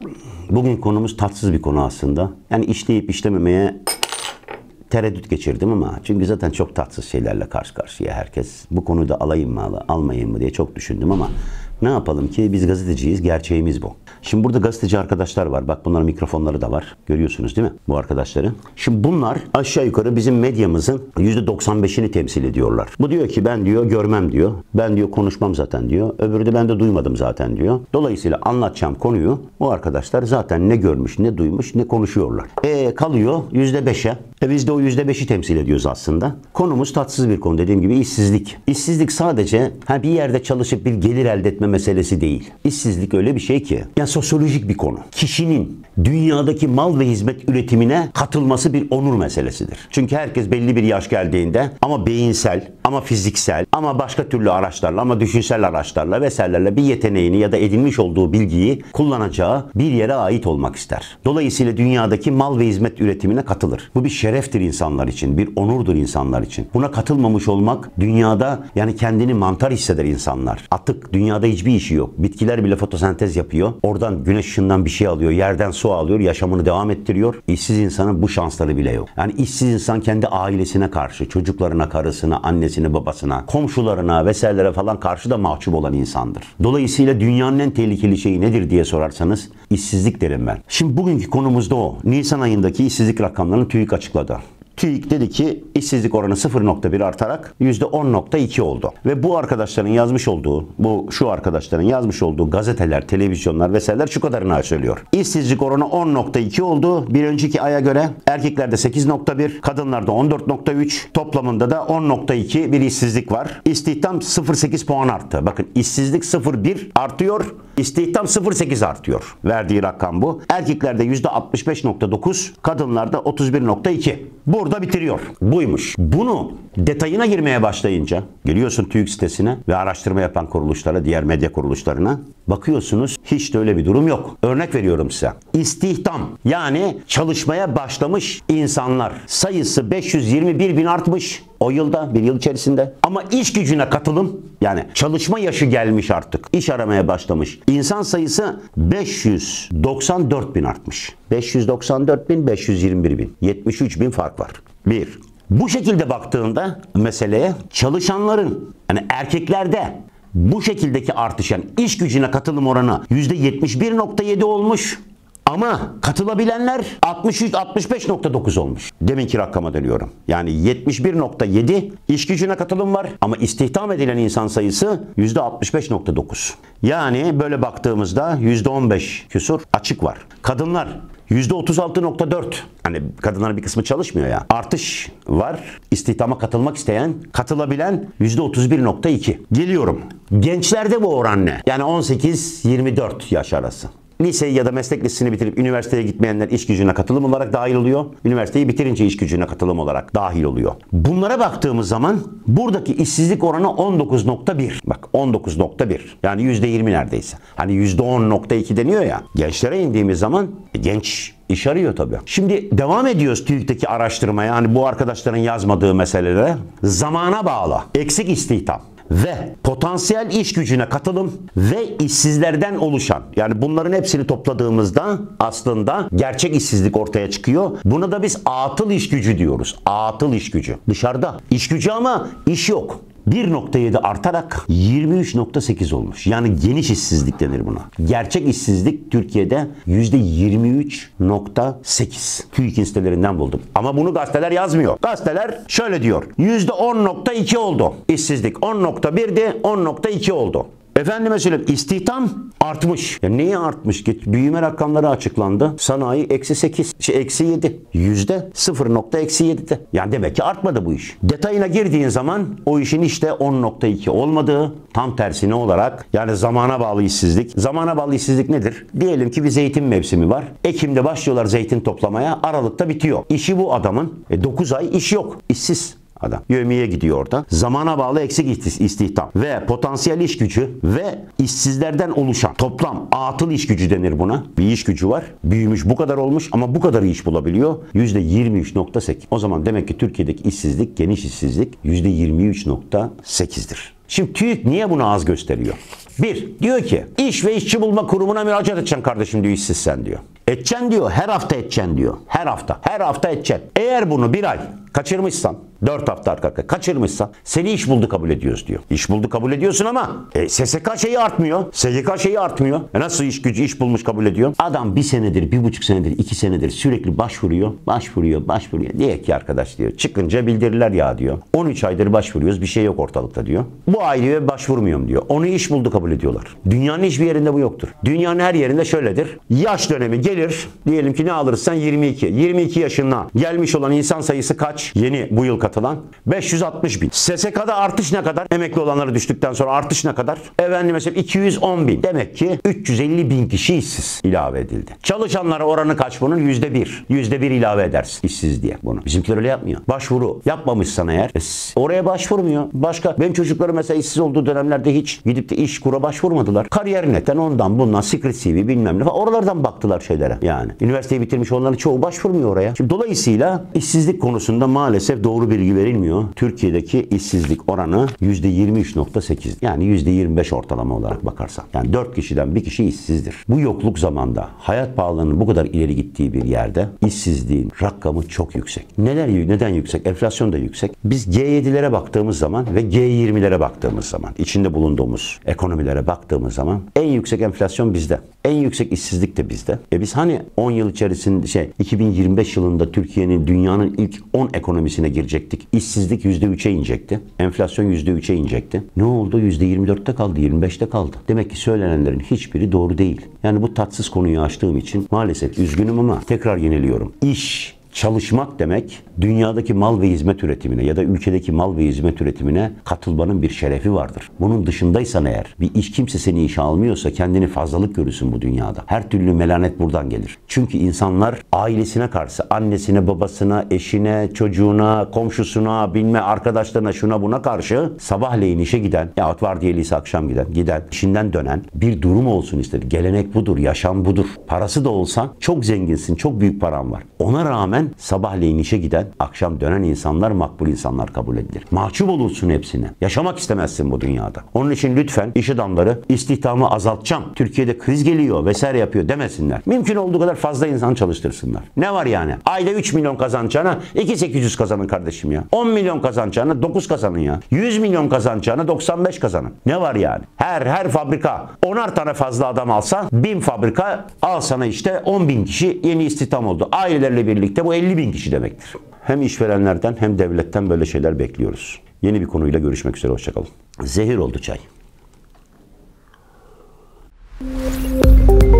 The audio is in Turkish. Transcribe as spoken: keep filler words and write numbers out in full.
Bugün konumuz tatsız bir konu aslında. Yani işleyip işlememeye tereddüt geçirdim ama çünkü zaten çok tatsız şeylerle karşı karşıya herkes. Bu konuyu da alayım mı, almayayım mı diye çok düşündüm ama ne yapalım ki biz gazeteciyiz, gerçeğimiz bu. Şimdi burada gazeteci arkadaşlar var. Bak bunların mikrofonları da var. Görüyorsunuz değil mi bu arkadaşları? Şimdi bunlar aşağı yukarı bizim medyamızın yüzde doksan beşini temsil ediyorlar. Bu diyor ki ben diyor görmem diyor. Ben diyor konuşmam zaten diyor. Öbürü de ben de duymadım zaten diyor. Dolayısıyla anlatacağım konuyu o arkadaşlar zaten ne görmüş, ne duymuş, ne konuşuyorlar. E kalıyor yüzde beşe. E biz de o yüzde beşi temsil ediyoruz aslında. Konumuz tatsız bir konu, dediğim gibi işsizlik. İşsizlik sadece ha, bir yerde çalışıp bir gelir elde etme meselesi değil. İşsizlik öyle bir şey ki, yani sosyolojik bir konu. Kişinin dünyadaki mal ve hizmet üretimine katılması bir onur meselesidir. Çünkü herkes belli bir yaş geldiğinde ama beyinsel, ama fiziksel, ama başka türlü araçlarla, ama düşünsel araçlarla vesairelerle bir yeteneğini ya da edinmiş olduğu bilgiyi kullanacağı bir yere ait olmak ister. Dolayısıyla dünyadaki mal ve hizmet üretimine katılır. Bu bir şereftir insanlar için, bir onurdur insanlar için. Buna katılmamış olmak dünyada, yani kendini mantar hisseder insanlar. Atık, dünyada hiçbir işi yok. Bitkiler bile fotosentez yapıyor. Oradan güneş ışığından bir şey alıyor, yerden su alıyor, yaşamını devam ettiriyor. İşsiz insanın bu şansları bile yok. Yani işsiz insan kendi ailesine karşı, çocuklarına, karısına, annesine, babasına, komşularına vesairelere falan karşı da mahcup olan insandır. Dolayısıyla dünyanın en tehlikeli şeyi nedir diye sorarsanız işsizlik derim ben. Şimdi bugünkü konumuz da o. Nisan ayındaki işsizlik rakamlarını TÜİK açıkladı. TÜİK dedi ki işsizlik oranı sıfır nokta bir artarak yüzde on nokta iki oldu. Ve bu arkadaşların yazmış olduğu, bu şu arkadaşların yazmış olduğu gazeteler, televizyonlar vesaireler şu kadarını söylüyor. İşsizlik oranı on nokta iki oldu. Bir önceki aya göre erkeklerde sekiz nokta bir, kadınlarda on dört nokta üç, toplamında da on nokta iki bir işsizlik var. İstihdam sıfır virgül sekiz puan arttı. Bakın işsizlik sıfır virgül bir artıyor, istihdam sıfır virgül sekiz artıyor. Verdiği rakam bu. Erkeklerde yüzde altmış beş nokta dokuz, kadınlarda otuz bir nokta iki. Burada bitiriyor. Buymuş. Bunu detayına girmeye başlayınca geliyorsun TÜİK sitesine ve araştırma yapan kuruluşlara, diğer medya kuruluşlarına bakıyorsunuz, hiç de öyle bir durum yok. Örnek veriyorum size. İstihdam, yani çalışmaya başlamış insanlar sayısı beş yüz yirmi bir bin artmış o yılda, bir yıl içerisinde. Ama iş gücüne katılım, yani çalışma yaşı gelmiş artık, iş aramaya başlamış insan sayısı beş yüz doksan dört bin artmış. beş yüz doksan dört bin, beş yüz yirmi bir bin. yetmiş üç bin fark var. Bir. Bu şekilde baktığında meseleye, çalışanların, yani erkeklerde bu şekildeki artış, yani iş gücüne katılım oranı yüzde yetmiş bir nokta yedi olmuş. Ama katılabilenler altmış üç altmış beş nokta dokuz olmuş. Deminki rakama dönüyorum. Yani yetmiş bir nokta yedi iş gücüne katılım var ama istihdam edilen insan sayısı yüzde altmış beş nokta dokuz. Yani böyle baktığımızda yüzde on beş küsur açık var. Kadınlar yüzde otuz altı nokta dört. Hani kadınların bir kısmı çalışmıyor ya. Artış var. İstihdama katılmak isteyen, katılabilen yüzde otuz bir nokta iki. Geliyorum. Gençlerde bu oran ne? Yani on sekiz yirmi dört yaş arası. Liseyi ya da meslek lisesini bitirip üniversiteye gitmeyenler iş gücüne katılım olarak dahil oluyor. Üniversiteyi bitirince iş gücüne katılım olarak dahil oluyor. Bunlara baktığımız zaman buradaki işsizlik oranı on dokuz nokta bir. Bak on dokuz nokta bir. Yani yüzde yirmi neredeyse. Hani yüzde on nokta iki deniyor ya. Gençlere indiğimiz zaman e, genç iş arıyor tabii. Şimdi devam ediyoruz TÜİK'teki araştırmaya. Hani bu arkadaşların yazmadığı meselelere. Zamana bağlı. Eksik istihdam ve potansiyel iş gücüne katılım ve işsizlerden oluşan, yani bunların hepsini topladığımızda aslında gerçek işsizlik ortaya çıkıyor. Buna da biz atıl iş gücü diyoruz. Atıl iş gücü. Dışarıda iş gücü ama iş yok. bir nokta yedi artarak yirmi üç nokta sekiz olmuş. Yani geniş işsizlik denir buna. Gerçek işsizlik Türkiye'de yüzde yirmi üç nokta sekiz. TÜİK'in sitelerinden buldum. Ama bunu gazeteler yazmıyor. Gazeteler şöyle diyor. yüzde on nokta iki oldu. İşsizlik on nokta birdi, on nokta iki oldu. Efendime söyleyeyim, istihdam artmış. Ya neye artmış? Büyüme rakamları açıklandı. Sanayi eksi sekiz, şey, eksi yedi. Yüzde sıfır nokta eksi yedide. Yani demek ki artmadı bu iş. Detayına girdiğin zaman o işin işte on nokta iki olmadığı, tam tersine olarak, yani zamana bağlı işsizlik. Zamana bağlı işsizlik nedir? Diyelim ki bir zeytin mevsimi var. Ekim'de başlıyorlar zeytin toplamaya. Aralık'ta bitiyor. İşi bu adamın. E dokuz ay iş yok. İşsiz adam. Yövmiye gidiyor orada. Zamana bağlı eksik istihdam ve potansiyel iş gücü ve işsizlerden oluşan toplam atıl iş gücü denir buna. Bir iş gücü var. Büyümüş, bu kadar olmuş ama bu kadar iş bulabiliyor. yüzde yirmi üç nokta sekiz. O zaman demek ki Türkiye'deki işsizlik, geniş işsizlik yüzde yirmi üç nokta sekizdir. Şimdi TÜİK niye bunu az gösteriyor? Bir, diyor ki iş ve işçi bulma kurumuna müracaat edeceksin kardeşim diyor, işsizsen diyor. Edeceksin diyor, her hafta edeceksin diyor. Her hafta, her hafta edeceksin. Eğer bunu bir ay kaçırmışsan, dört hafta arka arkaya kaçırmışsan seni iş buldu kabul ediyoruz diyor. İş buldu kabul ediyorsun ama e, S S K şeyi artmıyor. S G K şeyi artmıyor. E nasıl iş gücü iş bulmuş kabul ediyor? Adam bir senedir, bir buçuk senedir, iki senedir sürekli başvuruyor, başvuruyor, başvuruyor. Diye ki arkadaş diyor, çıkınca bildirirler ya diyor. on üç aydır başvuruyoruz, bir şey yok ortalıkta diyor. Bu ay diyor başvurmuyorum diyor. Onu iş buldu kabul ediyorlar. Dünyanın hiçbir yerinde bu yoktur. Dünyanın her yerinde şöyledir. Yaş dönemi gelir. Diyelim ki ne alırsan yirmi iki. yirmi iki yaşına gelmiş olan insan sayısı kaç? Yeni bu yıl katılan. beş yüz altmış bin. S S K'da artış ne kadar? Emekli olanları düştükten sonra artış ne kadar? Efendim mesela iki yüz on bin. Demek ki üç yüz elli bin kişi işsiz ilave edildi. Çalışanlara oranı kaç bunun? yüzde bir. yüzde bir ilave edersin işsiz diye bunu. Bizimkiler öyle yapmıyor. Başvuru yapmamışsan eğer e, oraya başvurmuyor. Başka benim çocuklarım mesela işsiz olduğu dönemlerde hiç gidip de iş kura başvurmadılar. Kariyer netten ondan bundan Secret C V bilmem ne falan. Oralardan baktılar şeylere yani. Üniversiteyi bitirmiş onların çoğu başvurmuyor oraya. Şimdi dolayısıyla işsizlik konusunda maalesef doğru bilgi verilmiyor. Türkiye'deki işsizlik oranı yüzde yirmi üç nokta sekiz. Yani yüzde yirmi beş ortalama olarak bakarsan. Yani dört kişiden bir kişi işsizdir. Bu yokluk zamanda hayat pahalılığının bu kadar ileri gittiği bir yerde işsizliğin rakamı çok yüksek. Neler, neden yüksek? Enflasyon da yüksek. Biz G yedilere baktığımız zaman ve G yirmilere baktığımız zaman, içinde bulunduğumuz ekonomilere baktığımız zaman en yüksek enflasyon bizde. En yüksek işsizlik de bizde. E biz hani on yıl içerisinde şey iki bin yirmi beş yılında Türkiye'nin dünyanın ilk on ekonomisine girecektik. İşsizlik yüzde üçe inecekti. Enflasyon yüzde üçe inecekti. Ne oldu? yüzde yirmi dörtte kaldı, yirmi beşte kaldı. Demek ki söylenenlerin hiçbiri doğru değil. Yani bu tatsız konuyu açtığım için maalesef üzgünüm ama tekrar yeniliyorum. İş, çalışmak demek dünyadaki mal ve hizmet üretimine ya da ülkedeki mal ve hizmet üretimine katılmanın bir şerefi vardır. Bunun dışındaysan eğer bir iş kimse seni işe almıyorsa kendini fazlalık görürsün bu dünyada. Her türlü melanet buradan gelir. Çünkü insanlar ailesine karşı, annesine, babasına, eşine, çocuğuna, komşusuna, bilme arkadaşlarına, şuna buna karşı sabahleyin işe giden yahut vardiyalıysa akşam giden, giden, işinden dönen bir durum olsun ister. Gelenek budur, yaşam budur. Parası da olsa çok zenginsin, çok büyük paran var. Ona rağmen sabahleyin işe giden, akşam dönen insanlar makbul insanlar kabul edilir. Mahcup olursun hepsine. Yaşamak istemezsin bu dünyada. Onun için lütfen iş adamları istihdamı azaltacağım, Türkiye'de kriz geliyor vesaire yapıyor demesinler. Mümkün olduğu kadar fazla insan çalıştırsınlar. Ne var yani? Ayda üç milyon kazanacağına iki bin sekiz yüz kazanın kardeşim ya. on milyon kazanacağına dokuz kazanın ya. yüz milyon kazanacağına doksan beş kazanın. Ne var yani? Her her fabrika onar tane fazla adam alsa bin fabrika al sana işte on bin kişi yeni istihdam oldu. Ailelerle birlikte bu elli bin kişi demektir. Hem işverenlerden hem devletten böyle şeyler bekliyoruz. Yeni bir konuyla görüşmek üzere. Hoşçakalın. Zehir oldu çay.